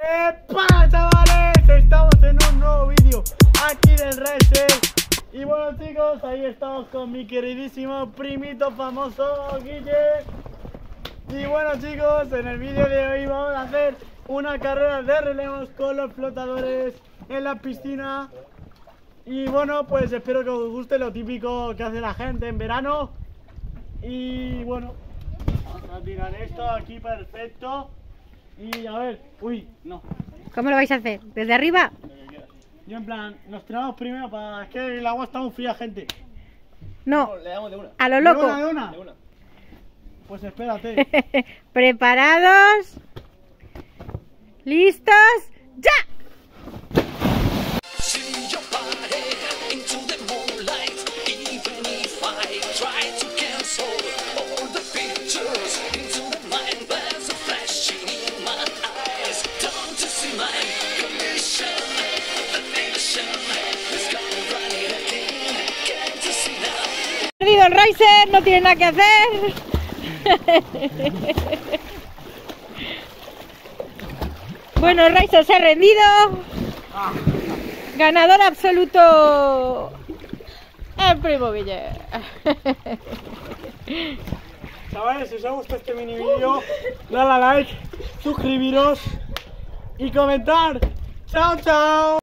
¡Epa, chavales! Estamos en un nuevo vídeo aquí del Racer. Y bueno, chicos, ahí estamos con mi queridísimo primito famoso, Guille. Y bueno, chicos, en el vídeo de hoy vamos a hacer una carrera de relevos con los flotadores en la piscina. Y bueno, pues espero que os guste lo típico que hace la gente en verano. Y bueno, vamos a tirar esto aquí, perfecto. Y a ver, uy, no. ¿Cómo lo vais a hacer? ¿Desde arriba? Yo en plan, nos tiramos primero para... Es que el agua está muy fría, gente. No, le damos de una. a lo loco. ¿De una? De una. Pues espérate. ¿Preparados? ¿Listos? ¡Ya! Perdido el Racer, no tiene nada que hacer. Bueno, el Racer se ha rendido. Ganador absoluto, el primo Guille. Chavales, si os ha gustado este mini vídeo, dale a like, suscribiros y comentar. ¡Chao, chao!